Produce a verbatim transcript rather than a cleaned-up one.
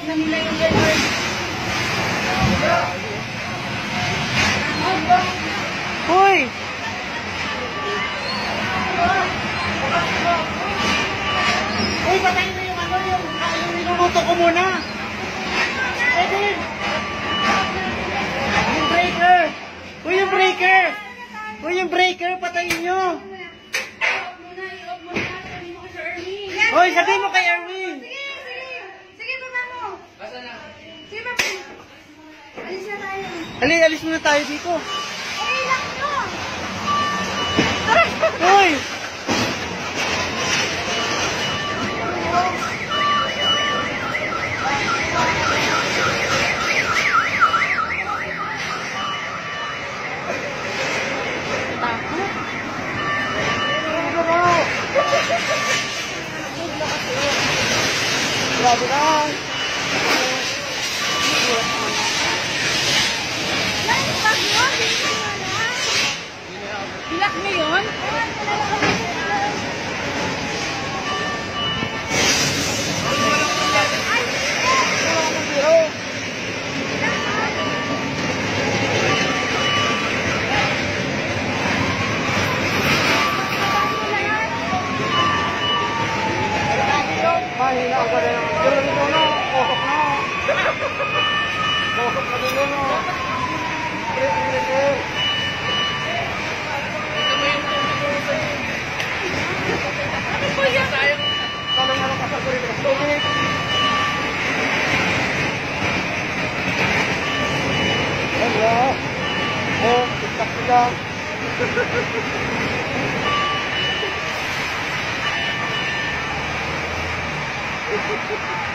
na nila yung gano'n. Hoy! Uy, patayin mo yung ano, yung, yung niluluto ko muna. Edwin! Yung breaker! Uy, yung breaker! Uy, yung breaker, patayin nyo! Hoy, sabihin mo kay Erwin! Sige, sige! Sige, baba mo! Sige, baba mo! Alis na tayo. Ali, alis muna tayo dito. Okay lang nyo! Hoy! Grabe ka. Bilak mo yun? Mahina ako rin. Pero dito na, bosok na. Bosok na dito na. Break, break, break. Tanong nga lang kasal ko rin. Tubig. Hello. Oh, tiktak sila.